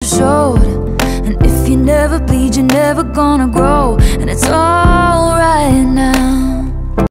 showed. And if you never bleed, you're never gonna grow. And it's all